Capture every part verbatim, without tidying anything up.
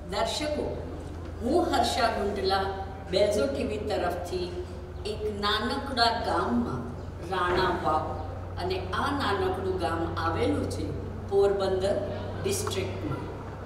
દર્શકો, હું હર્ષા ગુંડલા બેઝો ટીવી તરફથી એક નાનકડા ગામમાં રાણા વાવ, અને આ નાનકડું ગામ આવેલું છે પોરબંદર ડિસ્ટ્રિક્ટમાં.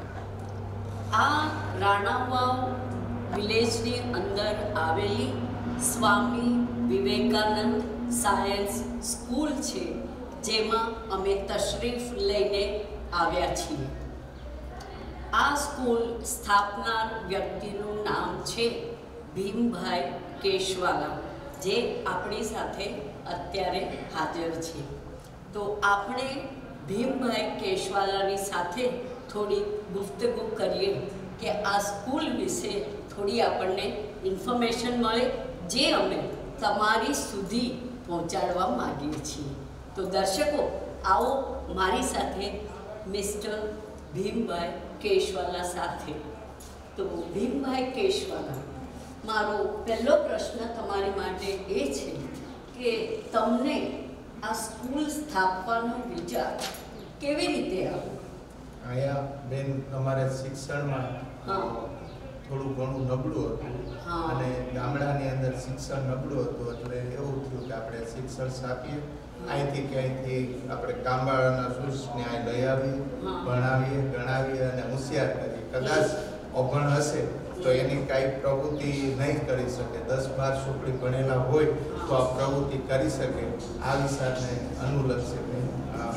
આ રાણા વાવ વિલેજની અંદર આવેલી સ્વામી વિવેકાનંદ સાયન્સ સ્કૂલ છે, જેમાં અમે તશરીફ લઈને આવ્યા છીએ. આ સ્કૂલ સ્થાપનાર વ્યક્તિનું નામ છે ભીમભાઈ કેશવાલા, જે આપણી સાથે અત્યારે હાજર છે. તો આપણે ભીમભાઈ કેશવાલાની સાથે થોડી ગુફ્તગુ કરીએ કે આ સ્કૂલ વિશે થોડી આપણને ઇન્ફોર્મેશન મળે, જે અમે તમારી સુધી પહોંચાડવા માગીએ છીએ. તો દર્શકો, આવો મારી સાથે મિસ્ટર ભીમભાઈ કેશવાલા સાથે. તો ભીમભાઈ કેશવાલા, મારો પહેલો પ્રશ્ન તમારી માટે એ છે કે તમને આ સ્કૂલ સ્થાપવાનો વિચાર કેવી રીતે આવ્યો? અહીંયા બેન, અમારે શિક્ષણમાં થોડું ઘણું નબળું હતું, અને ગામડાની અંદર શિક્ષણ નબળું હતું, એટલે એવું થયું કે આપણે શિક્ષણ સ્થાપીએ, અહીંથી ક્યાંયથી આપણે કામવાળાના સૂસને અહીં લઈ આવીએ, ભણાવીએ, ગણાવીએ અને હોશિયાર કરીએ. કદાચ અભણ હશે તો એની કાંઈ પ્રવૃત્તિ નહીં કરી શકે. દસ બાર છોકરી ભણેલા હોય તો આ પ્રવૃત્તિ કરી શકે. આ વિચારને અનુલક્ષીને આ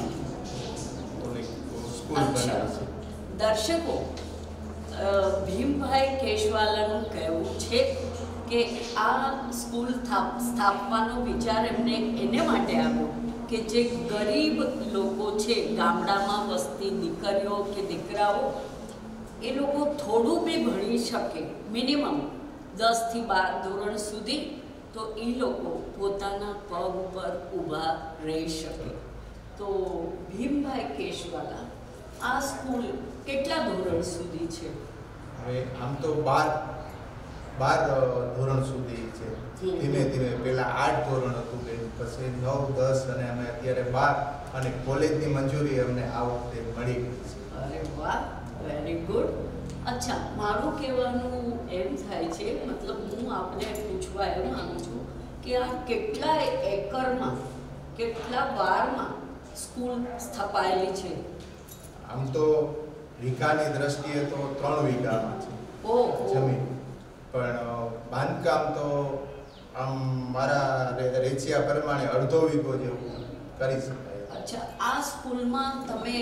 સ્કૂલ બનાવી છે. દર્શકો, ભીમભાઈ કેશવાલાનું કહેવું છે કે આ સ્કૂલ સ્થાપવાનો વિચાર એમને એને માટે આવ્યો કે જે ગરીબ લોકો છે, ગામડામાં વસતી દીકરીઓ કે દીકરાઓ, એ લોકો થોડું બી ભણી શકે, મિનિમમ દસથી બાર ધોરણ સુધી, તો એ લોકો પોતાના પગ પર ઊભા રહી શકે. તો ભીમભાઈ કેશવાલા, આ સ્કૂલ કેટલા ધોરણ સુધી છે? હવે આમ તો બાર બાર ધોરણ સુધી છે. ધીમે ધીમે પહેલા આઠ ધોરણ હતું બેન, પછી નવ, દસ અને અમે અત્યારે બાર, અને કોલેજની મંજૂરી અમને આ વખતે મળી ગઈ છે. અરે વાહ, વેરી ગુડ. અચ્છા, મારું કહેવાનું એમ થાય છે, મતલબ હું આપને પૂછવા એમ માંગુ છું કે આ કેટલા એકરમાં, કેટલા વારમાં સ્કૂલ સ્થપાયેલી છે? આમ તો વીઘાની દ્રષ્ટિએ તો ત્રણ વીઘામાં છે જમીન, પણ બાંધકામ તો આમ મારા રેચિયા પ્રમાણે અડધો વીઘો જેવું કરી શકાય. અચ્છા, આ સ્કૂલમાં તમે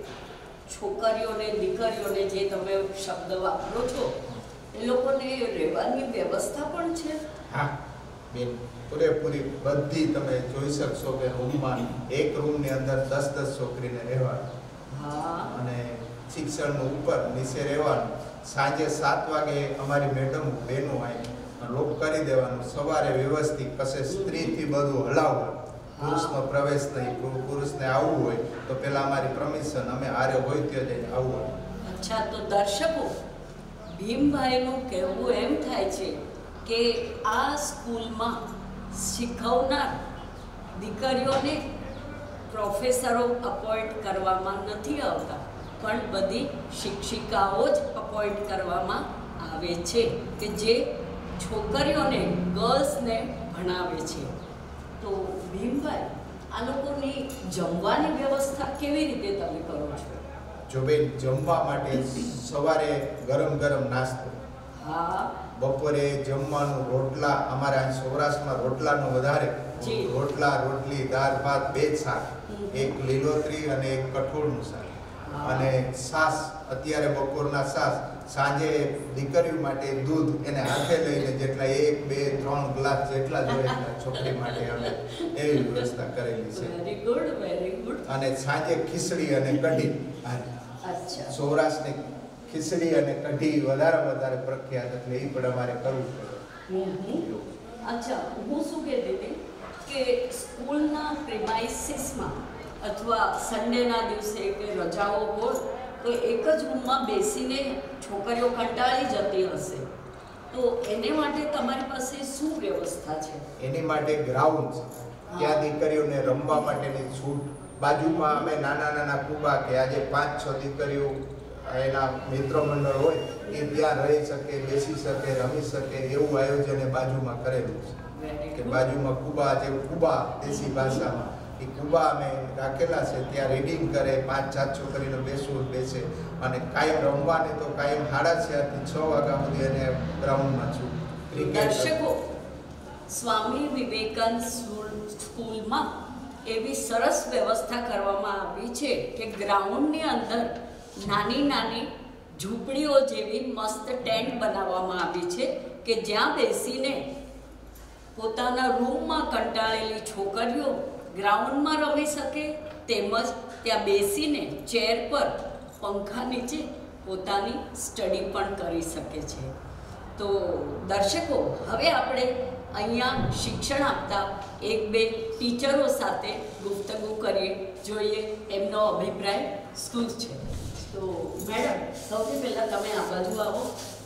છોકરીઓને, દીકરીઓને, જે તમે શબ્દ વાપરો છો, એ લોકોને રહેવાની વ્યવસ્થા પણ છે? હા બેન, પૂરેપૂરી બધી તમે જોઈ શકશો કે રૂમમાં, એક રૂમની અંદર દસ દસ છોકરીને રહેવાનું, અને શિક્ષણનું ઉપર નીચે રહેવાનું. સાંજે સાત વાગે અમારી મેડમ બહેનો આવી લોક કરી દેવાનું. સવારે વ્યવસ્થિત કશે સ્ત્રીથી બધું હલાવવાનું, પુરુષનો પ્રવેશ નહીં. પુરુષને આવવું હોય તો પહેલાં અમારી પરમિશન, અમે હારે હોય ત્યાં જઈને આવવાનું. અચ્છા, તો દર્શકો, ભીમભાઈનું કહેવું એમ થાય છે કે આ સ્કૂલમાં શીખવનાર દીકરીઓને પ્રોફેસરો અપોઇન્ટ કરવામાં નથી આવતા, પણ બધી શિક્ષિકાઓ જ અપોઇન્ટ કરવામાં આવે છે કે જે છોકરીઓને, ગર્લ્સને ભણાવે છે. તો ભીમભાઈ, આ લોકોની જમવાની વ્યવસ્થા કેવી રીતે તમે કરો છો? જો બેન, જમવા માટે સવારે ગરમ ગરમ નાસ્તો, હા, બપોરે જમવાનું રોટલા, અમારા અહીં સૌરાષ્ટ્રમાં રોટલાનો વધારે, રોટલા, રોટલી, દાળ ભાત, બે શાક, એક લીલોતરી અને એક કઠોળનું શાક, અને છાશ. અત્યારે બપોરના છાશ, સાંજે દીકરીઓ માટે દૂધ એને હાથે લઈને જેટલા એક, બે, ત્રણ ગ્લાસ જેટલા જોઈએ છોકરી માટે અમે એવી વ્યવસ્થા કરેલી છે. Very good, very good. અને સાંજે ખીચડી અને કઢી. અચ્છા, સૌરાષ્ટ્રની ખીચડી અને કઢી વધારે વધારે પ્રખ્યાત, એટલે એ પણ અમારે કરવું પડે. અચ્છા, હું શું કહેતી હતી કે સ્કૂલના પ્રિમાઇસીસમાં અથવા સન્ડેના દિવસે કે રજાઓ હોય તો એક જ રૂમમાં બેસીને છોકરીઓ કંટાળી જતી હશે, તો એને માટે તમારી પાસે શું વ્યવસ્થા છે? એની માટે ગ્રાઉન્ડ છે, ત્યાં દીકરીઓને રમવા માટેની છૂટ. બાજુમાં અમે નાના નાના કુબા, કે આજે પાંચ છ દીકરીઓ એના મિત્ર મંડળ હોય એ ત્યાં રહી શકે, બેસી શકે, રમી શકે એવું આયોજન એ બાજુમાં કરેલું છે કે બાજુમાં કુબા જે કુબા દેશી ભાષામાં એ કુબા અમે રાખેલા છે. ત્યાં રીડિંગ કરે, પાંચ સાત છોકરીનો બેસવું બેસે અને કાયમ રમવાને તો કાયમ સાડા ચારથી છ વાગ્યા સુધી એને ગ્રાઉન્ડમાં છું. દર્શકો, સ્વામી વિવેકાનંદ સ્કૂલમાં એવી સરસ વ્યવસ્થા કરવામાં આવી છે કે ગ્રાઉન્ડની અંદર નાની નાની ઝૂંપડીઓ જેવી મસ્ત ટેન્ટ બનાવવામાં આવી છે કે જ્યાં બેસીને પોતાના રૂમમાં કંટાળેલી છોકરીઓ ગ્રાઉન્ડમાં રમી શકે, તેમજ ત્યાં બેસીને ચેર પર પંખા નીચે પોતાની સ્ટડી પણ કરી શકે છે. તો દર્શકો, હવે આપણે અહીંયા શિક્ષણ આપતા એક બે ટીચરો સાથે ગુફ્તગુ કરીએ, જોઈએ એમનો અભિપ્રાય શું છે. તો મેડમ, સૌથી પહેલાં તમે આ બાજુ આવો.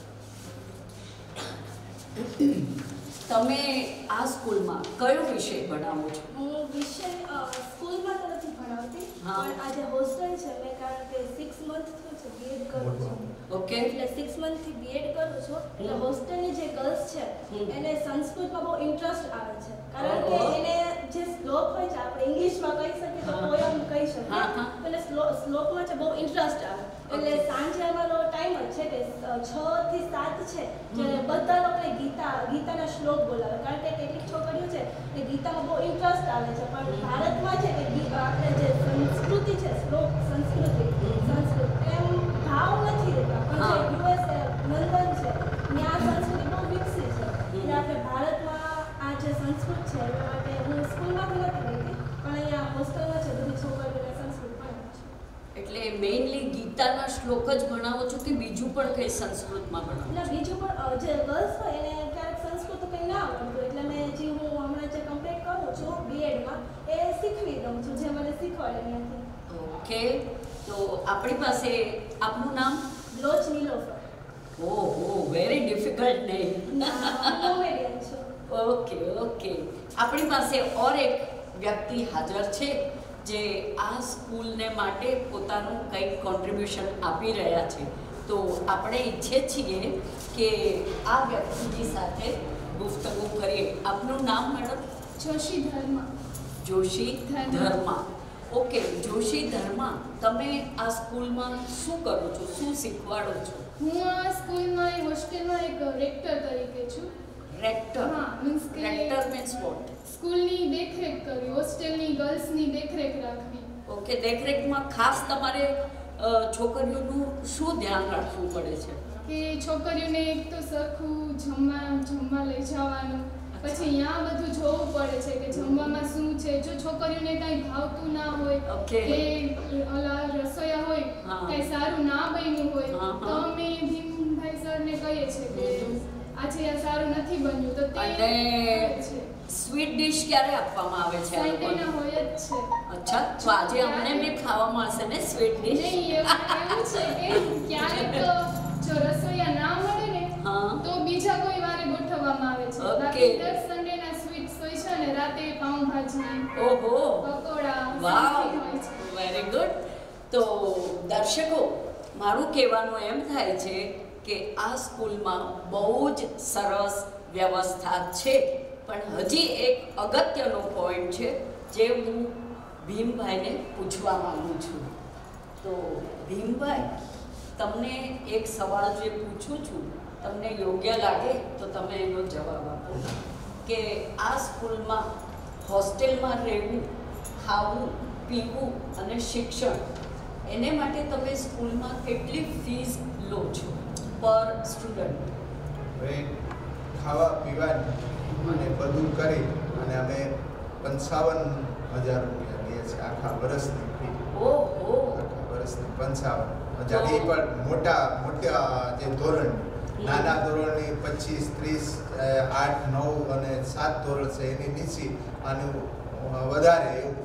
તમે આ સ્કૂલમાં કયો વિષય ભણાવો છો? હું વિષય સ્કૂલમાં તો નથી ભણાવતી, હા. પણ આજે હોસ્ટેલ છે મેં, કારણ કે સિક્સ મંથ થયું છે બીએડ કરું છું. ઓકે. એટલે સિક્સ મંથથી બીએડ કરું છું. એટલે હોસ્ટેલની જે ગર્લ્સ છે હમ. એને સંસ્કૃતમાં બહુ ઇન્ટરેસ્ટ આવે છે, કારણ કે ઓહો. એને જે શ્લોક હોય છે આપણે ઇંગ્લિશમાં કહી શકીએ તો હા. પોયમ કહી શકીએ, હા, હા. એટલે શ્લો- શ્લોકમાં છે બહુ ઇન્ટરેસ્ટ આવે. એટલે ઓકે. સાંજે અમારો ટાઈમ જ છે કે છ થી સાત છે જે હમ. બધા લોકોને ગીતા ગીતાના શ્લોક બોલાવે, કારણ કે કેટલીક છોકરીઓ છે એ ગીતામાં બહુ ઇન્ટરેસ્ટ આવે છે. પણ હમ. ભારતમાં છે કે ગી- આપણે જે સંસ્કૃતિ છે, શ્લોક સંસ્કૃતિ સંસ્કૃત એમ ભાવ નથી રહેતા, પણ હા. જે યુએસ લંડન છે ત્યાં સંસ્કૃતિ બહુ વિકસી છે. એટલે આપણે ભારતમાં આ જે સંસ્કૃત છે એના માટે હું સ્કૂલમાં તો નથી ગઈ, પણ અહીંયા હોસ્ટેલમાં છે બધી છોકરીઓને સંસ્કૃત ભણાવે છે. એટલે મેઇનલી ગીતાના શ્લોક જ ભણાવો છો કે બીજું પણ કંઈ સંસ્કૃતમાં ભણાવો? એટલે બીજું પણ અ, જે ગર્લ્સ હોય એને ક્યારેક સંસ્કૃત કંઈ ના આવડતું, એટલે મેં જે હું હમણાં જે કમ્પ્લીટ કરું છું બીએડમાં એ શીખવી દઉં છું, જે મને શીખવાડે ત્યાંથી. ઓકે. તો આપણી પાસે આપનું નામ? લોચ નીલોફર. ઓહો, વેરી ડિફિકલ્ટ નેમ. કોમેડિયન છું. Okay okay. આપણી પાસે ઓર એક વ્યક્તિ હાજર છે જે આ સ્કૂલને માટે પોતાનું કંઈક કોન્ટ્રીબ્યુશન આપી રહ્યા છે. તો આપણે ઈચ્છીએ છીએ કે આ વ્યક્તિની સાથે ગુફ્તગુ કરીએ. આપનું નામ મેડમ? જોશી ધર્મા. જોશી ધર્મા. ધર્મા. ઓકે જોશી ધર્મા, તમે આ સ્કૂલમાં શું કરો છો, શું શીખવાડો છો? હું આ સ્કૂલમાં હોસ્ટેલમાં એક રેક્ટર તરીકે છું. રેક્ટર? હા, મીન્સ કે રેક્ટર મીન્સ વોટ? સ્કૂલની દેખરેખ કરવી, હોસ્ટેલની ગર્લ્સની દેખરેખ રાખવી. ઓકે. દેખરેખમાં ખાસ તમારે અ, છોકરીઓનું શું ધ્યાન રાખવું પડે છે? કે છોકરીઓને એક તો સરખું જમવા જમવા લઈ જવાનું, પછી અહીંયા બધું જોવું પડે છે કે જમવામાં શું છે. જો છોકરીઓને કાંઈ ભાવતું ના હોય ઓકે. કે ઓલા રસોયા હોય હા. કાંઈ સારું ના બન્યું હોય હા, તો હા. અમે ભીમભાઈ સરને કહીએ છીએ કે હમ. આજે આ સારું નથી બન્યું, તો તે અને કરે છે. સ્વીટ ડિશ ક્યારે આપવામાં આવે છે આ સન્ડેના લોકોને? હોય જ છે. અચ્છા, તો આજે અમને બી ખાવા મળશે ને સ્વીટ ડિશ? નહીં, એવું એવું છે કે ક્યારેક જો રસોઈયા ના મળે ને હા. તો બીજા કોઈ વારે ગોઠવવામાં આવે છે. ઓકે. બાકી દર સન્ડેના સ્વીટ્સ હોય છે ને રાતે પાઉંભાજી, ઓહો, પકોડા, વાવ, સમથિંગ હોય છે. Very good. તો દર્શકો, મારું કહેવાનું એમ થાય છે કે આ સ્કૂલમાં બહુ જ સરસ વ્યવસ્થા છે, પણ હજી એક અગત્યનો પોઈન્ટ છે જે હું ભીમભાઈને પૂછવા માંગુ છું. તો ભીમભાઈ, તમને એક સવાલ જે પૂછું છું, તમને યોગ્ય લાગે તો તમે એનો જવાબ આપો કે આ સ્કૂલમાં હોસ્ટેલમાં રહેવું, ખાવું, પીવું અને શિક્ષણ, એને માટે તમે સ્કૂલમાં કેટલી ફીસ લો છો પર સ્ટુડન્ટ? હવે ખાવા પીવાની અને બધું કરી અને અમે પંચાવન હજાર રૂપિયા લઈએ છીએ આખા વર્ષની ફી. ઓહો, આખા વર્ષની પંચાવન હજાર. એ પણ મોટા મોટા જે ધોરણ, નાના ધોરણની પચીસ ત્રીસ આઠ નવ અને સાત ધોરણ છે એની નીચે આનું વધારે એવું.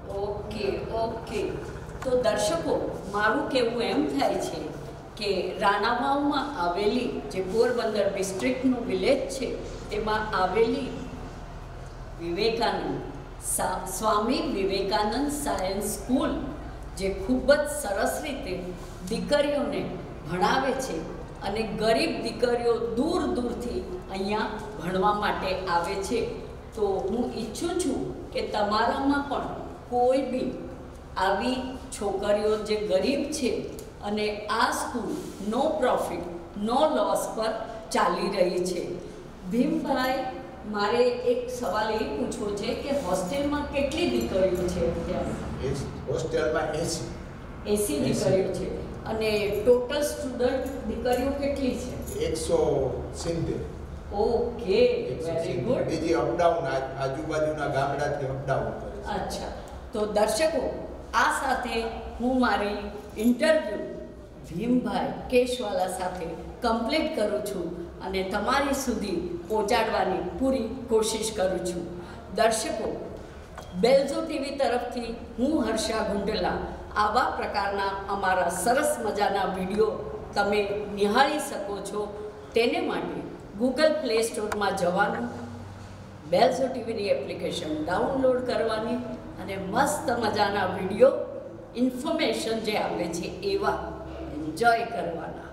Okay okay. તો દર્શકો, મારું કહેવું એમ થાય છે કે રાણાવાવમાં આવેલી જે પોરબંદર ડિસ્ટ્રિક્ટનું વિલેજ છે તેમાં આવેલી વિવેકાનંદ સા સ્વામી વિવેકાનંદ સાયન્સ સ્કૂલ જે ખૂબ જ સરસ રીતે દીકરીઓને ભણાવે છે અને ગરીબ દીકરીઓ દૂર દૂરથી અહીંયા ભણવા માટે આવે છે. તો હું ઈચ્છું છું કે તમારામાં પણ કોઈ બી આવી છોકરીઓ જે ગરીબ છે અને આ school no profit no loss પર ચાલી રહી છે. ભીમભાઈ, મારે એક સવાલ એ પૂછવો છે કે હોસ્ટેલમાં કેટલી દીકરીઓ છે અત્યારે? હોસ્ટેલમાં એસી એસી દીકરીઓ છે અને ટોટલ સ્ટુડન્ટ દીકરીઓ કેટલી છે? એકસો સિત્તેર. Okay, very good. બીજી અપડાઉન આજુબાજુના ગામડાથી અપડાઉન કરે છે. અચ્છા, તો દર્શકો, આ સાથે હું મારી ઇન્ટરવ્યૂ ભીમભાઈ કેશવાલા સાથે કમ્પ્લીટ કરું છું અને તમારી સુધી પહોંચાડવાની પૂરી કોશિશ કરું છું. દર્શકો, બેલ્ઝો ટીવી તરફથી હું હર્ષા ગુંડલા આવા પ્રકારના અમારા સરસ મજાના વિડીયો તમે નિહાળી શકો છો. તેને માટે ગૂગલ પ્લે સ્ટોરમાં જવાનું, બેલ્ઝો ટીવીની એપ્લિકેશન ડાઉનલોડ કરવાની અને મસ્ત મજાના વિડીયો ઇન્ફોર્મેશન જે આપે છે એવા એન્જોય કરવાના.